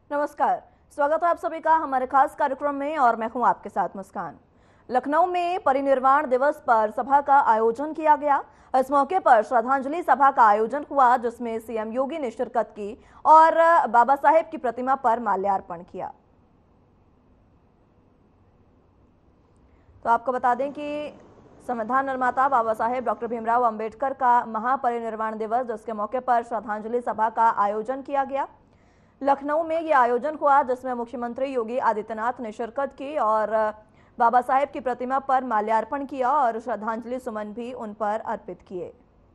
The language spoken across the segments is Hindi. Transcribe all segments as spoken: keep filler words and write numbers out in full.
नमस्कार, स्वागत है आप सभी का हमारे खास कार्यक्रम में और मैं हूं आपके साथ मुस्कान। लखनऊ में परिनिर्वाण दिवस पर सभा का आयोजन किया गया। इस मौके पर श्रद्धांजलि सभा का आयोजन हुआ जिसमें सीएम योगी ने शिरकत की और बाबा साहेब की प्रतिमा पर माल्यार्पण किया। तो आपको बता दें कि संविधान निर्माता बाबा साहेब डॉक्टर भीमराव अंबेडकर का महापरिनिर्वाण दिवस, जिसके मौके पर श्रद्धांजलि सभा का आयोजन किया गया। लखनऊ में ये आयोजन हुआ जिसमें मुख्यमंत्री योगी आदित्यनाथ ने शिरकत की और बाबा साहेब की प्रतिमा पर माल्यार्पण किया और श्रद्धांजलि सुमन भी उन पर अर्पित किए।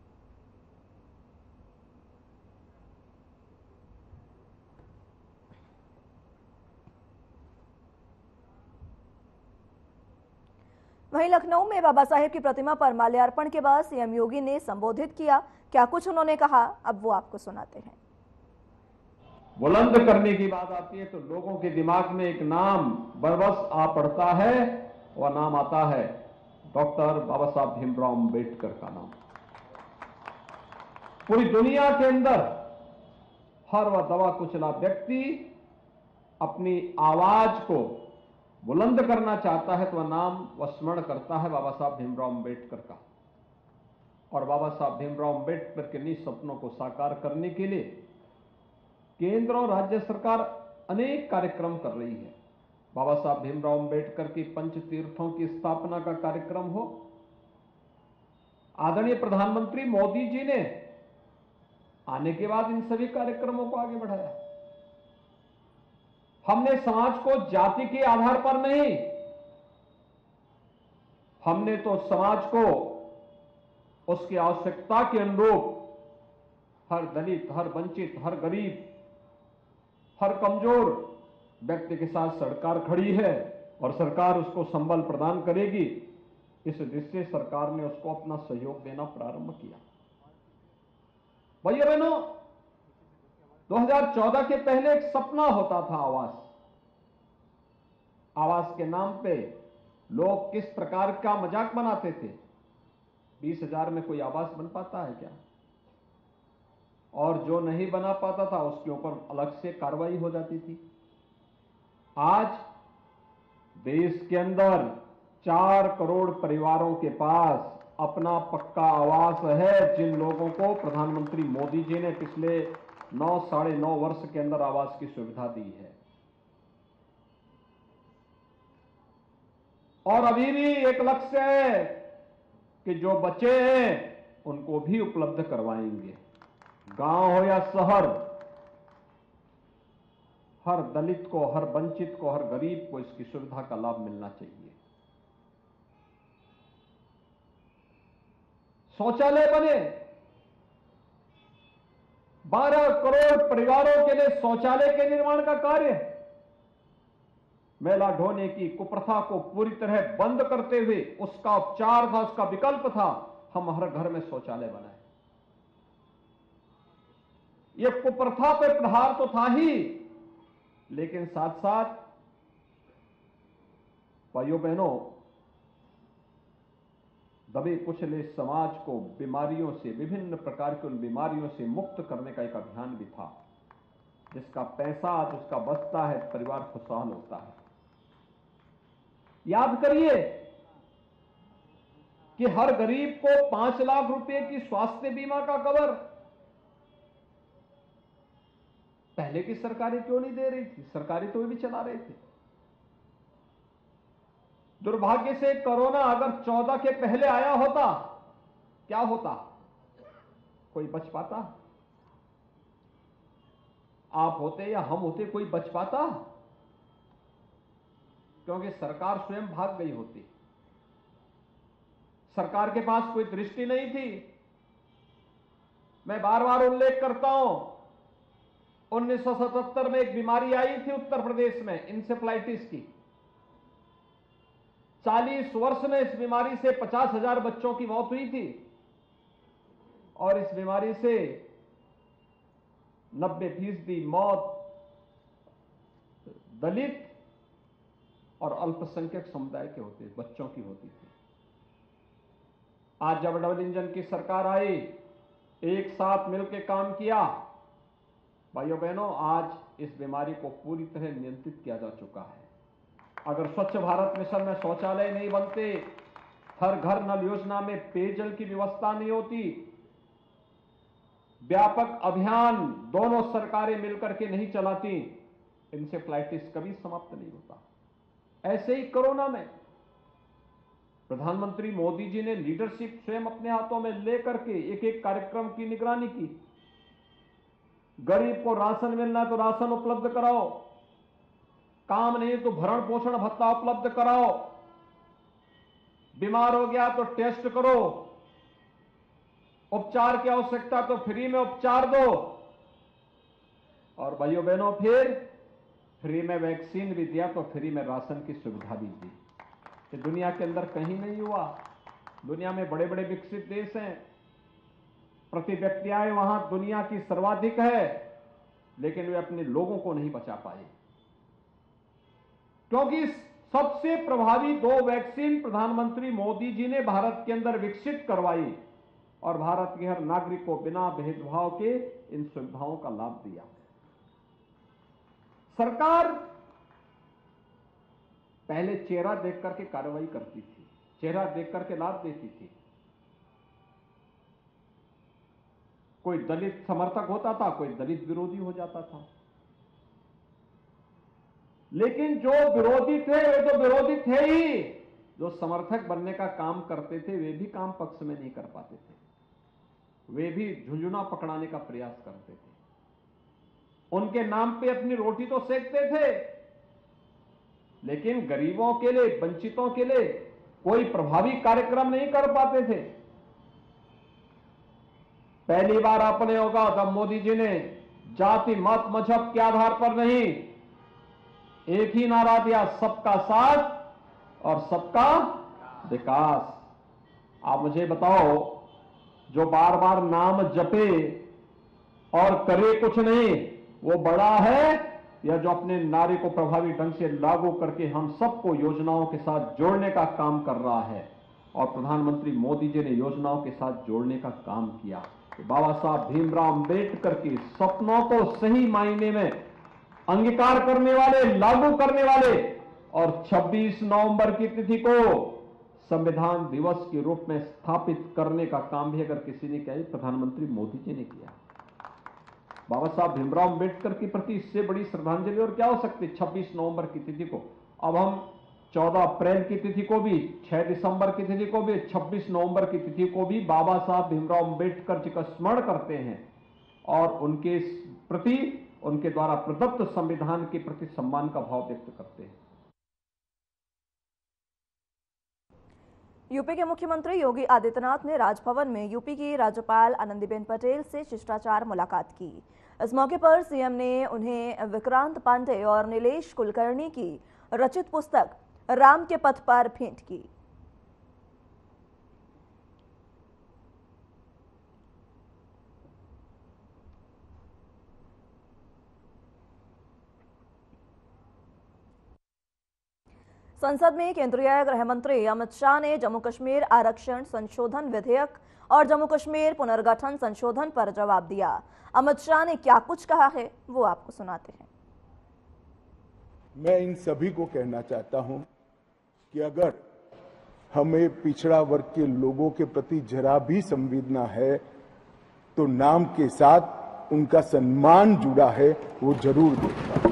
वहीं लखनऊ में बाबा साहेब की प्रतिमा पर माल्यार्पण के बाद सीएम योगी ने संबोधित किया। क्या कुछ उन्होंने कहा, अब वो आपको सुनाते हैं। बुलंद करने की बात आती है तो लोगों के दिमाग में एक नाम बरबस आ पड़ता है, वह नाम आता है डॉक्टर बाबा साहब भीमराव अंबेडकर का नाम। पूरी दुनिया के अंदर हर वह दबा कुचला व्यक्ति अपनी आवाज को बुलंद करना चाहता है तो वह नाम वह स्मरण करता है बाबा साहब भीमराव अंबेडकर का। और बाबा साहब भीमराव अंबेडकर के निज सपनों को साकार करने के लिए केंद्र और राज्य सरकार अनेक कार्यक्रम कर रही है। बाबा साहब भीमराव अंबेडकर की पंच तीर्थों की स्थापना का कार्यक्रम हो, आदरणीय प्रधानमंत्री मोदी जी ने आने के बाद इन सभी कार्यक्रमों को आगे बढ़ाया। हमने समाज को जाति के आधार पर नहीं, हमने तो समाज को उसकी आवश्यकता के अनुरूप हर दलित, हर वंचित, हर गरीब, हर कमजोर व्यक्ति के साथ सरकार खड़ी है और सरकार उसको संबल प्रदान करेगी। इस दृष्टि से सरकार ने उसको अपना सहयोग देना प्रारंभ किया। भैया बहनों, दो हज़ार चौदह के पहले एक सपना होता था आवास। आवास के नाम पे लोग किस प्रकार का मजाक बनाते थे। बीस हजार में कोई आवास बन पाता है क्या? और जो नहीं बना पाता था उसके ऊपर अलग से कार्रवाई हो जाती थी। आज देश के अंदर चार करोड़ परिवारों के पास अपना पक्का आवास है, जिन लोगों को प्रधानमंत्री मोदी जी ने पिछले नौ साढ़े नौ वर्ष के अंदर आवास की सुविधा दी है। और अभी भी एक लक्ष्य है कि जो बचे हैं उनको भी उपलब्ध करवाएंगे। गांव हो या शहर, हर दलित को, हर वंचित को, हर गरीब को इसकी सुविधा का लाभ मिलना चाहिए। शौचालय बने, बारह करोड़ परिवारों के लिए शौचालय के निर्माण का कार्य, मैला ढोने की कुप्रथा को पूरी तरह बंद करते हुए उसका उपचार था, उसका विकल्प था हम हर घर में शौचालय बनाए। यह कुप्रथा पे प्रहार तो था ही, लेकिन साथ साथ भाइयों बहनों, दबे कुचले समाज को बीमारियों से, विभिन्न प्रकार की उन बीमारियों से मुक्त करने का एक अभियान भी था, जिसका पैसा जिसका बचता है परिवार खुशहाल होता है। याद करिए कि हर गरीब को पांच लाख रुपए की स्वास्थ्य बीमा का कवर पहले की सरकारें क्यों नहीं दे रही थी? सरकारें तो भी चला रहे थे। दुर्भाग्य से कोरोना अगर चौदह के पहले आया होता, क्या होता? कोई बच पाता? आप होते या हम होते, कोई बच पाता? क्योंकि सरकार स्वयं भाग गई होती। सरकार के पास कोई दृष्टि नहीं थी। मैं बार बार उल्लेख करता हूं, उन्नीस सौ सतहत्तर में एक बीमारी आई थी उत्तर प्रदेश में, इंसेफ्लाइटिस की। चालीस वर्ष में इस बीमारी से पचास हजार बच्चों की मौत हुई थी और इस बीमारी से नब्बे फीसदी मौत दलित और अल्पसंख्यक समुदाय के होते, बच्चों की होती थी। आज जब डबल इंजन की सरकार आई, एक साथ मिलकर काम किया, भाइयों बहनों, आज इस बीमारी को पूरी तरह नियंत्रित किया जा चुका है। अगर स्वच्छ भारत मिशन में शौचालय नहीं बनते, हर घर नल योजना में पेयजल की व्यवस्था नहीं होती, व्यापक अभियान दोनों सरकारें मिलकर के नहीं चलाती, इंसेफ्लाइटिस कभी समाप्त नहीं होता। ऐसे ही कोरोना में प्रधानमंत्री मोदी जी ने लीडरशिप स्वयं अपने हाथों में लेकर के एक एक कार्यक्रम की निगरानी की। गरीब को राशन मिलना तो राशन उपलब्ध कराओ, काम नहीं तो भरण पोषण भत्ता उपलब्ध कराओ, बीमार हो गया तो टेस्ट करो, उपचार की आवश्यकता तो फ्री में उपचार दो, और भाइयों बहनों फिर फ्री में वैक्सीन भी दिया तो फ्री में राशन की सुविधा भी दी। ये दुनिया के अंदर कहीं नहीं हुआ। दुनिया में बड़े बड़े विकसित देश हैं, प्रति व्यक्ति आय वहां दुनिया की सर्वाधिक है, लेकिन वे अपने लोगों को नहीं बचा पाए, क्योंकि सबसे प्रभावी दो वैक्सीन प्रधानमंत्री मोदी जी ने भारत के अंदर विकसित करवाई और भारत के हर नागरिक को बिना भेदभाव के इन सुविधाओं का लाभ दिया। सरकार पहले चेहरा देख करके कार्रवाई करती थी, चेहरा देख करके लाभ देती थी। कोई दलित समर्थक होता था, कोई दलित विरोधी हो जाता था, लेकिन जो विरोधी थे वे तो विरोधी थे ही, जो समर्थक बनने का काम करते थे वे भी काम पक्ष में नहीं कर पाते थे, वे भी झुंझुना पकड़ाने का प्रयास करते थे। उनके नाम पे अपनी रोटी तो सेकते थे, लेकिन गरीबों के लिए, वंचितों के लिए कोई प्रभावी कार्यक्रम नहीं कर पाते थे। पहली बार आपने होगा तब मोदी जी ने जाति मत मजहब के आधार पर नहीं, एक ही नारा दिया, सबका साथ और सबका विकास। आप मुझे बताओ, जो बार बार नाम जपे और करे कुछ नहीं, वो बड़ा है या जो अपने नारे को प्रभावी ढंग से लागू करके हम सबको योजनाओं के साथ जोड़ने का काम कर रहा है? और प्रधानमंत्री मोदी जी ने योजनाओं के साथ जोड़ने का काम किया। बाबा साहब भीमराव अंबेडकर के सपनों को सही मायने में अंगीकार करने वाले, लागू करने वाले, और छब्बीस नवंबर की तिथि को संविधान दिवस के रूप में स्थापित करने का काम भी अगर किसी ने किया, प्रधानमंत्री मोदी जी ने किया। बाबा साहब भीमराव अंबेडकर के प्रति इससे बड़ी श्रद्धांजलि और क्या हो सकती है? छब्बीस नवंबर की तिथि को अब हम चौदह अप्रैल की तिथि को भी, छह दिसंबर की तिथि को भी, छब्बीस नवंबर की तिथि को भी बाबा साहब भीमराव अंबेडकर जी का स्मरण करते हैं और उनके प्रति, उनके द्वारा प्रदत्त संविधान के प्रति सम्मान का भाव व्यक्त करते हैं। यूपी के मुख्यमंत्री योगी आदित्यनाथ ने राजभवन में यूपी की राज्यपाल आनंदीबेन पटेल से शिष्टाचार मुलाकात की। इस मौके पर सीएम ने उन्हें विक्रांत पांडे और नीलेश कुलकर्णी की रचित पुस्तक राम के पथ पर भेंट की। संसद में केंद्रीय गृह मंत्री अमित शाह ने जम्मू कश्मीर आरक्षण संशोधन विधेयक और जम्मू कश्मीर पुनर्गठन संशोधन पर जवाब दिया। अमित शाह ने क्या कुछ कहा है वो आपको सुनाते हैं। मैं इन सभी को कहना चाहता हूं कि अगर हमें पिछड़ा वर्ग के लोगों के प्रति जरा भी संवेदना है तो नाम के साथ उनका सम्मान जुड़ा है वो जरूर देखना।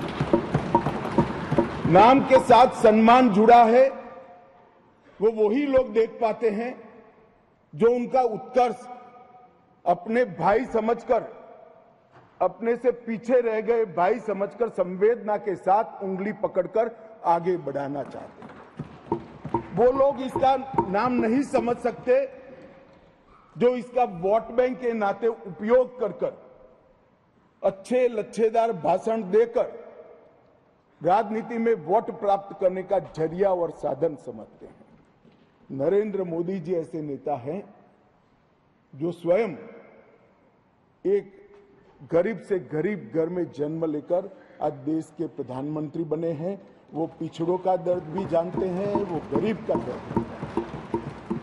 नाम के साथ सम्मान जुड़ा है वो वही लोग देख पाते हैं जो उनका उत्कर्ष अपने भाई समझकर, अपने से पीछे रह गए भाई समझकर संवेदना के साथ उंगली पकड़कर आगे बढ़ाना चाहते हैं। वो लोग इसका नाम नहीं समझ सकते जो इसका वोट बैंक के नाते उपयोग कर कर अच्छे लच्छेदार भाषण देकर राजनीति में वोट प्राप्त करने का जरिया और साधन समझते हैं। नरेंद्र मोदी जी ऐसे नेता हैं जो स्वयं एक गरीब से गरीब घर में जन्म लेकर आज देश के प्रधानमंत्री बने हैं। वो पिछड़ों का दर्द भी जानते हैं, वो गरीब का दर्द भी जानते हैं।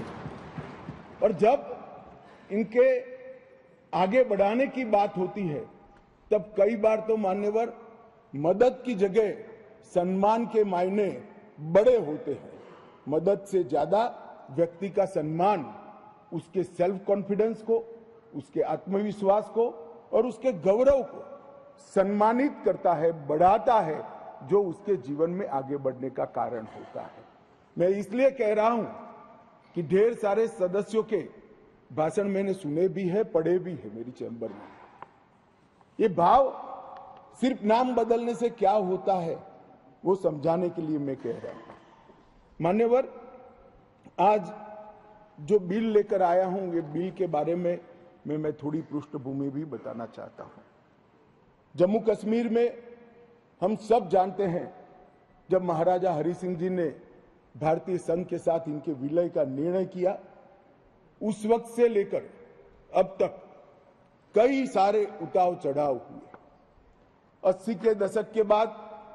और जब इनके आगे बढ़ाने की बात होती है तब कई बार तो मान्यवर मदद की जगह सम्मान के मायने बड़े होते हैं। मदद से ज्यादा व्यक्ति का सम्मान उसके सेल्फ कॉन्फिडेंस को, उसके आत्मविश्वास को और उसके गौरव को सम्मानित करता है, बढ़ाता है, जो उसके जीवन में आगे बढ़ने का कारण होता है। मैं इसलिए कह रहा हूं कि ढेर सारे सदस्यों के भाषण मैंने सुने भी है, पढ़े भी है मेरी चैम्बर में। ये भाव सिर्फ नाम बदलने से क्या होता है वो समझाने के लिए मैं कह रहा हूं। मान्यवर, आज जो बिल लेकर आया हूं, ये बिल के बारे में मैं मैं थोड़ी पृष्ठभूमि भी बताना चाहता हूं। जम्मू कश्मीर में हम सब जानते हैं, जब महाराजा हरि सिंह जी ने भारतीय संघ के साथ इनके विलय का निर्णय किया, उस वक्त से लेकर अब तक कई सारे उतार चढ़ाव हुए। अस्सी के दशक के बाद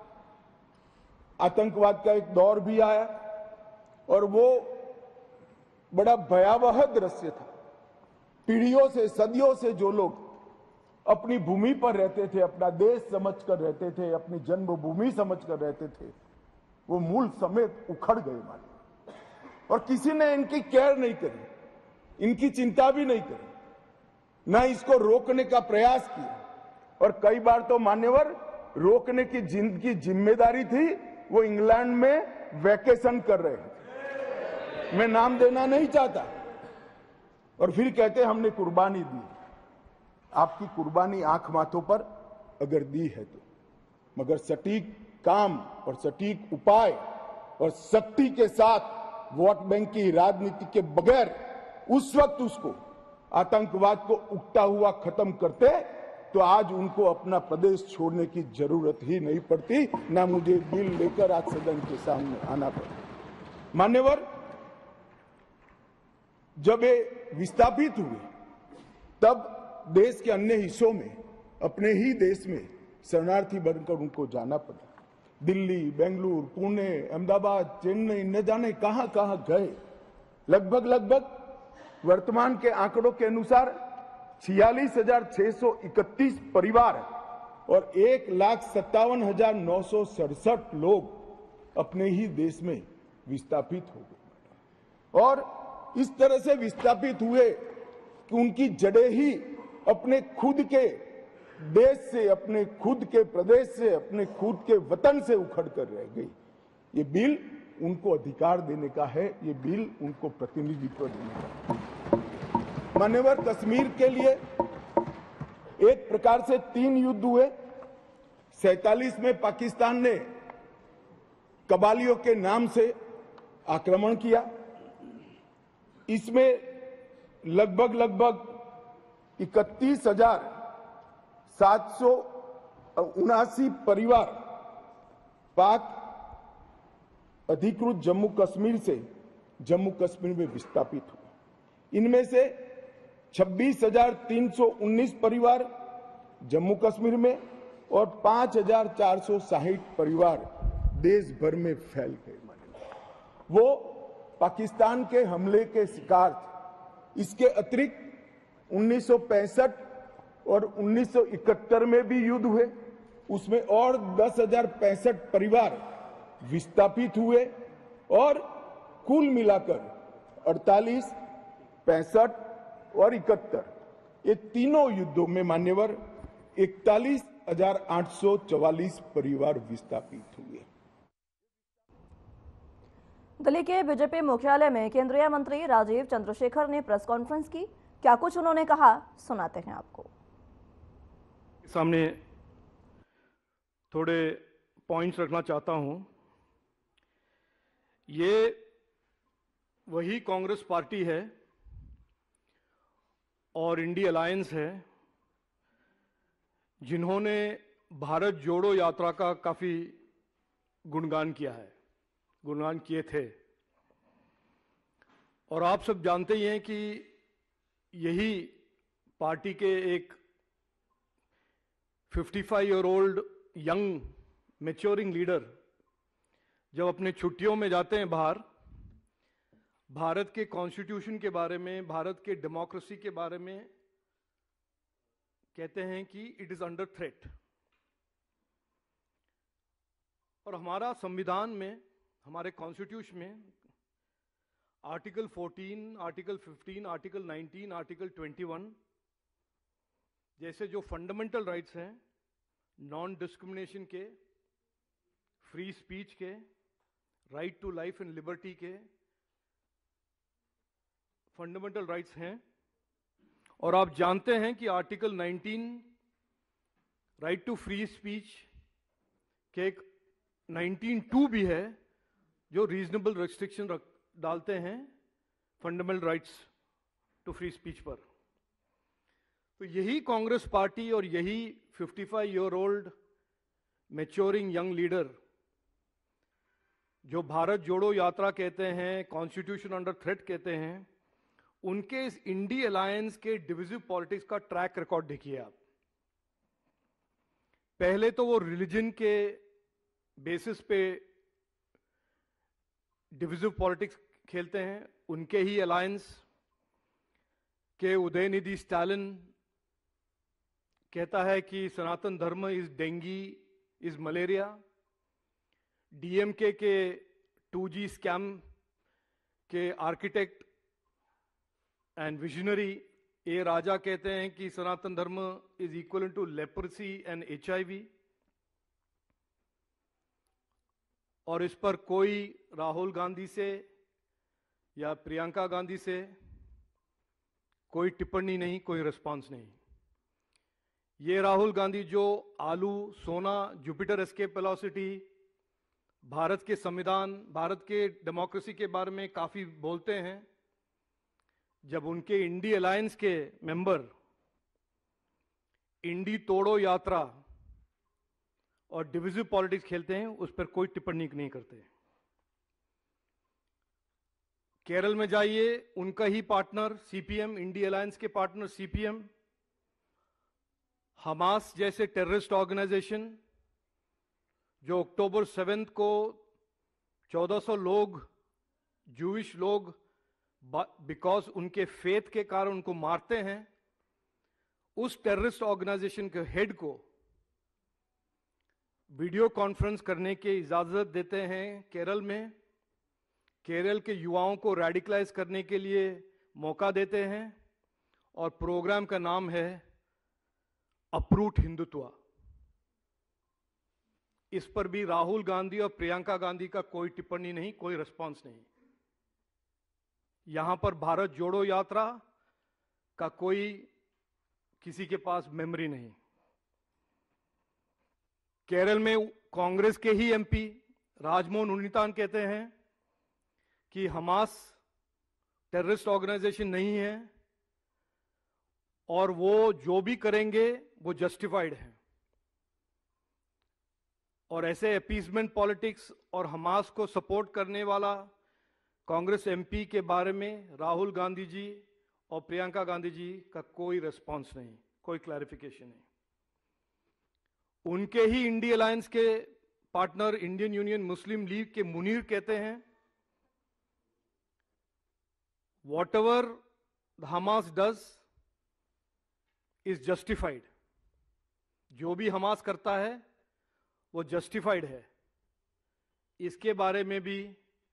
आतंकवाद का एक दौर भी आया और वो बड़ा भयावह दृश्य था। पीढ़ियों से, सदियों से जो लोग अपनी भूमि पर रहते थे, अपना देश समझकर रहते थे, अपनी जन्मभूमि समझकर रहते थे, वो मूल समेत उखड़ गए मानो। और किसी ने इनकी केयर नहीं करी, इनकी चिंता भी नहीं करी, न इसको रोकने का प्रयास किया। और कई बार तो मान्यवर रोकने की जिनकी जिम्मेदारी थी वो इंग्लैंड में वैकेशन कर रहे हैं। मैं नाम देना नहीं चाहता। और फिर कहते हमने कुर्बानी दी। आपकी कुर्बानी आंख माथों पर अगर दी है तो, मगर सटीक काम और सटीक उपाय और शक्ति के साथ वोट बैंक की राजनीति के बगैर उस वक्त उसको आतंकवाद को उगता हुआ खत्म करते तो आज उनको अपना प्रदेश छोड़ने की जरूरत ही नहीं पड़ती, ना मुझे बिल लेकर आज सदन के सामने आना पड़ा। मान्यवर, जब ये विस्थापित हुए तब देश के अन्य हिस्सों में, अपने ही देश में शरणार्थी बनकर उनको जाना पड़ा। दिल्ली, बेंगलुरु, पुणे, अहमदाबाद, चेन्नई, न जाने कहां कहां गए। लगभग लगभग वर्तमान के आंकड़ों के अनुसार छियालीस हजार छह सौ इकतीस परिवार और एक लाख सत्तावन हजार नौ सौ सड़सठ लोग अपने ही देश में विस्थापित हो गए। और इस तरह से विस्थापित हुए कि उनकी जड़ें ही अपने खुद के देश से, अपने खुद के प्रदेश से, अपने खुद के वतन से उखड़ कर रह गई। ये बिल उनको अधिकार देने का है, ये बिल उनको प्रतिनिधित्व देने का है। मान्यवर, कश्मीर के लिए एक प्रकार से तीन युद्ध हुए। सैतालीस में पाकिस्तान ने कबालियों के नाम से आक्रमण किया। इसमें लगभग लगभग इकतीस हजार सात सौ उनासी परिवार पाक अधिकृत जम्मू कश्मीर से जम्मू कश्मीर में विस्थापित हुए। इनमें से छब्बीस हजार तीन सौ उन्नीस परिवार जम्मू कश्मीर में और पांच हजार चार सौ साठ परिवार देश भर में फैल गए। वो पाकिस्तान के हमले के शिकार थे। इसके अतिरिक्त उन्नीस सौ पैंसठ और उन्नीस सौ इकहत्तर में भी युद्ध हुए, उसमें और दस हजार पैंसठ परिवार विस्थापित हुए और कुल मिलाकर अड़तालीस, पैंसठ और इकहत्तर, ये तीनों युद्धों में मान्यवर इकतालीस हजार आठ सौ चवालीस परिवार विस्थापित हुए। दिल्ली के बीजेपी मुख्यालय में केंद्रीय मंत्री राजीव चंद्रशेखर ने प्रेस कॉन्फ्रेंस की। क्या कुछ उन्होंने कहा, सुनाते हैं आपको। सामने थोड़े पॉइंट्स रखना चाहता हूं। ये वही कांग्रेस पार्टी है और इंडिया अलायंस है जिन्होंने भारत जोड़ो यात्रा का काफी गुणगान किया है, गुणगान किए थे। और आप सब जानते ही हैं कि यही पार्टी के एक पचपन year old young maturing leader जब अपने छुट्टियों में जाते हैं बाहर, भारत के कॉन्स्टिट्यूशन के बारे में, भारत के डेमोक्रेसी के बारे में कहते हैं कि इट इज अंडर थ्रेट। और हमारा संविधान में, हमारे कॉन्स्टिट्यूशन में आर्टिकल चौदह, आर्टिकल पंद्रह, आर्टिकल उन्नीस, आर्टिकल इक्कीस जैसे जो फंडामेंटल राइट्स हैं, नॉन डिस्क्रिमिनेशन के, फ्री स्पीच के, right to life and liberty के फंडामेंटल राइट्स हैं। और आप जानते हैं कि आर्टिकल उन्नीस राइट टू फ्री स्पीच के एक उन्नीस टू भी है जो रीजनेबल रेस्ट्रिक्शन डालते हैं fundamental rights to free speech पर। तो यही कांग्रेस पार्टी और यही पचपन year old maturing young leader जो भारत जोड़ो यात्रा कहते हैं, कॉन्स्टिट्यूशन अंडर थ्रेट कहते हैं, उनके इस इंडी अलायंस के डिविजिव पॉलिटिक्स का ट्रैक रिकॉर्ड देखिए आप। पहले तो वो रिलीजन के बेसिस पे डिविजिव पॉलिटिक्स खेलते हैं। उनके ही अलायंस के उदयनिधि स्टालिन कहता है कि Sanatan Dharma is dengue is malaria. DMK के टू जी स्कैम के architect and visionary A Raja कहते हैं कि Sanatan Dharma is equal to leprosy and HIV. और इस पर कोई राहुल गांधी से या प्रियंका गांधी से कोई टिप्पणी नहीं, कोई रिस्पांस नहीं। ये राहुल गांधी जो आलू, सोना, जुपिटर एस्केप वेलोसिटी, भारत के संविधान, भारत के डेमोक्रेसी के बारे में काफी बोलते हैं, जब उनके इंडी अलायंस के मेंबर इंडी तोड़ो यात्रा और डिविजिव पॉलिटिक्स खेलते हैं, उस पर कोई टिप्पणी नहीं करते। केरल में जाइए, उनका ही पार्टनर सीपीएम, इंडी अलायंस के पार्टनर सीपीएम, हमास जैसे टेररिस्ट ऑर्गेनाइजेशन जो अक्टूबर सेवेंथ को चौदह सौ लोग, जूइश लोग, बिकॉज उनके फेथ के कारण उनको मारते हैं, उस टेररिस्ट ऑर्गेनाइजेशन के हेड को वीडियो कॉन्फ्रेंस करने की इजाजत देते हैं केरल में। केरल के युवाओं को रेडिकलाइज करने के लिए मौका देते हैं और प्रोग्राम का नाम है अप्रूट हिंदुत्व। इस पर भी राहुल गांधी और प्रियंका गांधी का कोई टिप्पणी नहीं, कोई रिस्पांस नहीं। यहां पर भारत जोड़ो यात्रा का कोई किसी के पास मेमोरी नहीं। केरल में कांग्रेस के ही एमपी राजमोहन उन्नीतान कहते हैं कि हमास टेररिस्ट ऑर्गेनाइजेशन नहीं है और वो जो भी करेंगे वो जस्टिफाइड है। और ऐसे अपीसमेंट पॉलिटिक्स और हमास को सपोर्ट करने वाला कांग्रेस एमपी के बारे में राहुल गांधी जी और प्रियंका गांधी जी का कोई रिस्पांस नहीं, कोई क्लैरिफिकेशन नहीं। उनके ही इंडी अलायंस के partner Indian Union Muslim League के मुनीर कहते हैं whatever Hamas does is justified. जो भी हमास करता है वो जस्टिफाइड है। इसके बारे में भी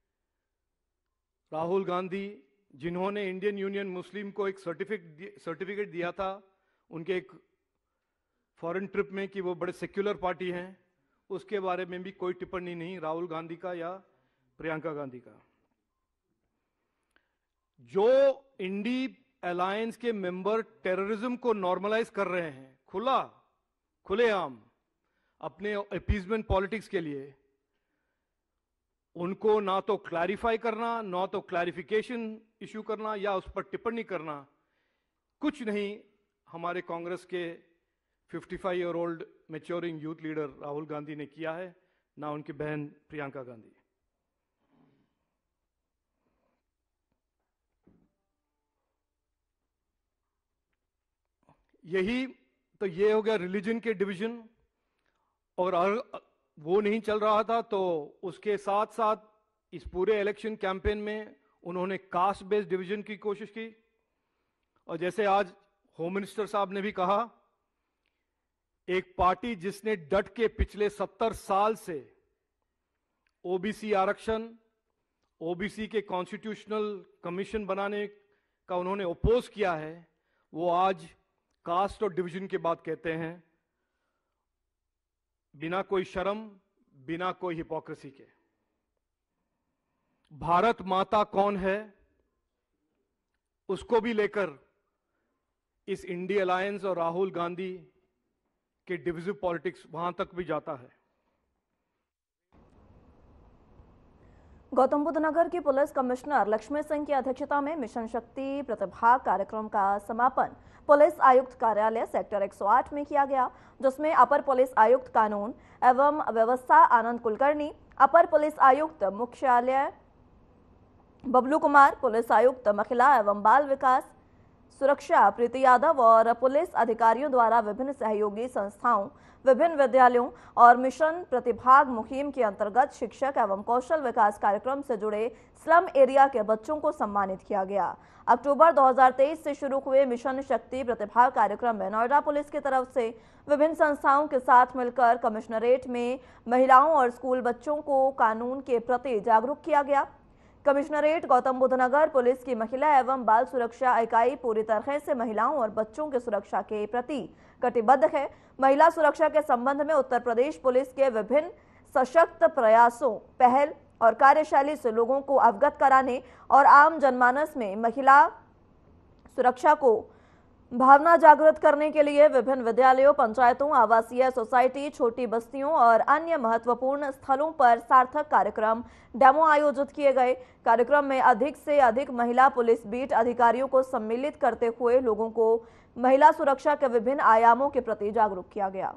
राहुल गांधी, जिन्होंने इंडियन यूनियन मुस्लिम को एक सर्टिफिकेट सर्टिफिकेट दिया था उनके एक फॉरेन ट्रिप में कि वो बड़े सेक्युलर पार्टी हैं, उसके बारे में भी कोई टिप्पणी नहीं राहुल गांधी का या प्रियंका गांधी का। जो इंडी अलायंस के मेंबर टेररिज्म को नॉर्मलाइज कर रहे हैं खुला खुलेआम अपने अपीसमेंट पॉलिटिक्स के लिए, उनको ना तो क्लैरिफाई करना, ना तो क्लैरिफिकेशन इश्यू करना या उस पर टिप्पणी करना, कुछ नहीं हमारे कांग्रेस के पचपन year old maturing youth leader Rahul Gandhi ने किया है, ना उनकी बहन प्रियंका गांधी। यही तो ये हो गया रिलीजन के डिवीजन। और वो नहीं चल रहा था तो उसके साथ साथ इस पूरे इलेक्शन कैंपेन में उन्होंने कास्ट बेस्ड डिवीजन की कोशिश की। और जैसे आज होम मिनिस्टर साहब ने भी कहा एक पार्टी जिसने डट के पिछले सत्तर साल से ओबीसी आरक्षण, ओबीसी के कॉन्स्टिट्यूशनल कमीशन बनाने का उन्होंने ओपोज किया है, वो आज कास्ट और डिवीजन की बात कहते हैं, बिना कोई शर्म, बिना कोई हिपोक्रेसी के। भारत माता कौन है, उसको भी लेकर इस इंडिया अलायंस और राहुल गांधी के डिविजिव पॉलिटिक्स वहां तक भी जाता है। गौतम बुद्ध नगर की पुलिस कमिश्नर लक्ष्मी सिंह की अध्यक्षता में मिशन शक्ति प्रतिभा कार्यक्रम का समापन पुलिस आयुक्त कार्यालय सेक्टर एक सौ आठ में किया गया, जिसमें अपर पुलिस आयुक्त कानून एवं व्यवस्था आनंद कुलकर्णी, अपर पुलिस आयुक्त मुख्यालय बबलू कुमार, पुलिस आयुक्त महिला एवं बाल विकास सुरक्षा प्रीति यादव और पुलिस अधिकारियों द्वारा विभिन्न सहयोगी संस्थाओं, विभिन्न विद्यालयों और मिशन प्रतिभाग मुहिम के अंतर्गत शिक्षक एवं कौशल विकास कार्यक्रम से जुड़े स्लम एरिया के बच्चों को सम्मानित किया गया। अक्टूबर दो हज़ार तेईस से शुरू हुए मिशन शक्ति प्रतिभाग कार्यक्रम में नोएडा पुलिस की तरफ से विभिन्न संस्थाओं के साथ मिलकर कमिश्नरेट में महिलाओं और स्कूल बच्चों को कानून के प्रति जागरूक किया गया। कमिश्नरेट गौतम बुद्ध नगर पुलिस की महिला एवं बाल सुरक्षा इकाई पूरी तरह से महिलाओं और बच्चों की सुरक्षा के प्रति कटिबद्ध है। महिला सुरक्षा के संबंध में उत्तर प्रदेश पुलिस के विभिन्न सशक्त प्रयासों, पहल और कार्यशैली से लोगों को अवगत कराने और आम जनमानस में महिला सुरक्षा को भावना जागृत करने के लिए विभिन्न विद्यालयों, पंचायतों, आवासीय सोसाइटी, छोटी बस्तियों और अन्य महत्वपूर्ण स्थलों पर सार्थक कार्यक्रम डेमो आयोजित किए गए। कार्यक्रम में अधिक से अधिक महिला पुलिस बीट अधिकारियों को सम्मिलित करते हुए लोगों को महिला सुरक्षा के विभिन्न आयामों के प्रति जागरूक किया गया।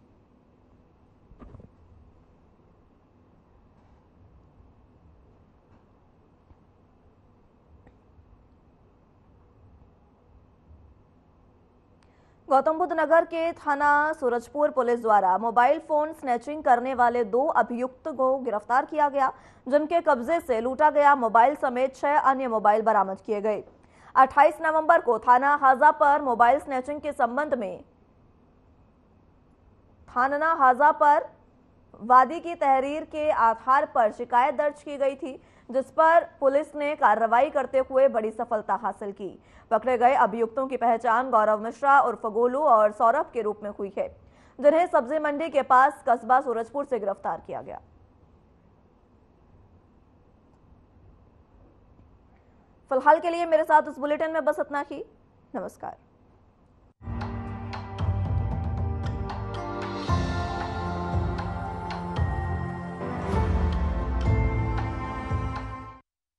गौतम बुद्ध नगर के थाना सूरजपुर पुलिस द्वारा मोबाइल फोन स्नैचिंग करने वाले दो अभियुक्त को गिरफ्तार किया गया, जिनके कब्जे से लूटा गया मोबाइल समेत छह अन्य मोबाइल बरामद किए गए। अट्ठाईस नवंबर को थाना हाजा पर मोबाइल स्नैचिंग के संबंध में थाना हाजा पर वादी की तहरीर के आधार पर शिकायत दर्ज की गई थी, जिस पर पुलिस ने कार्रवाई करते हुए बड़ी सफलता हासिल की। पकड़े गए अभियुक्तों की पहचान गौरव मिश्रा उर्फ गोलू और सौरभ के रूप में हुई है, जिन्हें सब्जी मंडी के पास कस्बा सूरजपुर से गिरफ्तार किया गया। फिलहाल के लिए मेरे साथ इस बुलेटिन में बस इतना ही। नमस्कार।